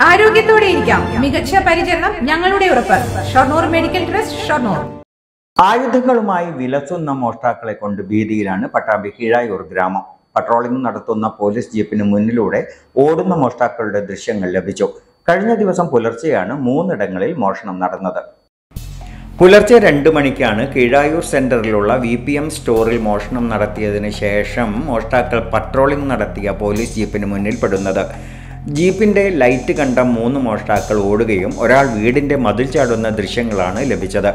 ആരോഗ്യത്തോടെ ഇരിക്കാം. മികച്ച പരിചരണം ഞങ്ങളുടെ ഉറപ്പ്. Shoranur medical trust, Shoranur. ആയുധങ്ങളുമായി വിലസുന്ന മോഷ്ടാക്കളെ കൊണ്ട് ഭീതിയിലാണ് പട്ടാമ്പി കീഴായൂർ ഗ്രാമം. പട്രോളിംഗ് നടത്തുന്ന പോലീസ് ജീപ്പിന് മുന്നിലൂടെ ഓടുന്ന മോഷ്ടാക്കളുടെ ദൃശ്യങ്ങൾ ലഭിച്ചു. കഴിഞ്ഞ ദിവസം പുലർച്ചെയാണ് 3 ഇടങ്ങളിൽ മോഷണം നടന്നത്. പുലർച്ചെ 2 മണിക്കാണ് കീഴായൂർ സെന്ററിലുള്ള VPM സ്റ്റോറിൽ മോഷണം നടത്തിയതിനു ശേഷം മോഷ്ടാക്കൾ പട്രോളിംഗ് നടത്തിയ പോലീസ് ജീപ്പിന് മുന്നിൽ പെടുന്നത്. ജീപ്പിന്റെ ലൈറ്റ് കണ്ട 3 മോഷ്ടാക്കൾ ഓടുകയും ഒരാൾ വീടിന്റെ മതിൽ ചാടുന്ന ദൃശ്യങ്ങളാണ് ലഭിച്ചത്.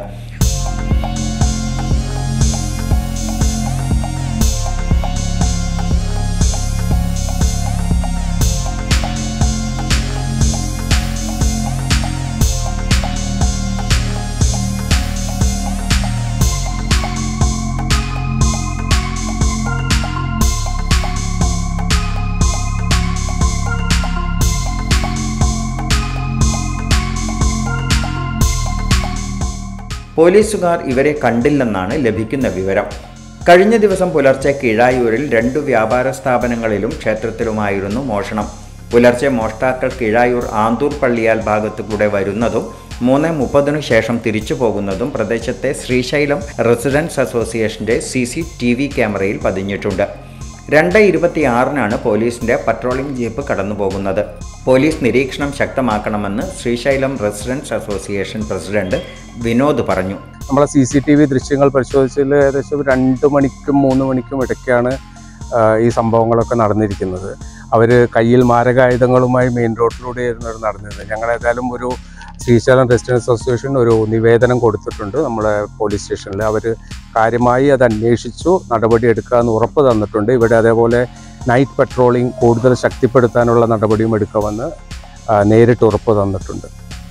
പോലീസുകാർ ഇവരെ കണ്ടില്ലെന്നാണ് ലഭിക്കുന്ന വിവരം. കഴിഞ്ഞ ദിവസം പുലർച്ചെ കീഴായൂരിൽ 2 വ്യാപാര സ്ഥാപനങ്ങളിലും ക്ഷേത്രത്തിലുമായിരുന്നു മോഷണം. പുലർച്ചെ മോഷ്ടാക്കൾ കീഴായൂർ ആന്തൂർ പള്ളിയാൽ ഭാഗത്തുകൂടെ വരുന്നതും 3:30 ശേഷം തിരിച്ചു പോകുന്നതും പ്രദേശത്തെ ശ്രീശൈലം റെസിഡൻസ് അസോസിയേഷന്റെ CCTV ക്യാമറയിൽ പതിഞ്ഞിട്ടുണ്ട്. 2:26 പോലീസിന്റെ പട്രോളിംഗ് ജീപ്പ് കടന്നുപോകുന്നത്. പോലീസ് നിരീക്ഷണം ശക്തമാക്കണമെന്ന് Srisailam residents association president Vinod പറഞ്ഞു. നമ്മളെ CCTV ദൃശ്യങ്ങൾ പരിശോധിച്ചതിൽ ഏകദേശം 2 മണിക്കും 3 മണിക്കും ഇടയ്ക്കാണ് ഈ സംഭവങ്ങളൊക്കെ നടന്നിരിക്കുന്നത്. അവർ കയ്യിൽ മാരകായുധങ്ങളുമായി മെയിൻ റോഡിലൂടെയായിരുന്നു നടന്നത്. ഞങ്ങളേതായാലും ഒരു ശ്രീശൈലം റെസിഡൻസ് അസോസിയേഷൻ ഒരു നിവേദനം കൊടുത്തിട്ടുണ്ട് നമ്മുടെ പോലീസ് സ്റ്റേഷനിൽ. അവർ കാര്യമായി അത് അന്വേഷിച്ചു നടപടി എടുക്കാമെന്ന് ഉറപ്പ് തന്നിട്ടുണ്ട്. ഇവിടെ അതേപോലെ നൈറ്റ് പട്രോളിംഗ് കൂടുതൽ ശക്തിപ്പെടുത്താനുള്ള നടപടിയും എടുക്കാമെന്ന് നേരിട്ട് ഉറപ്പ് തന്നിട്ടുണ്ട്.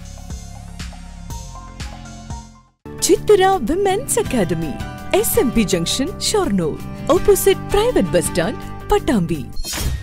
Chithara women's academy, SMP junction, Shoranur, opposite private bus stand, Pattambi.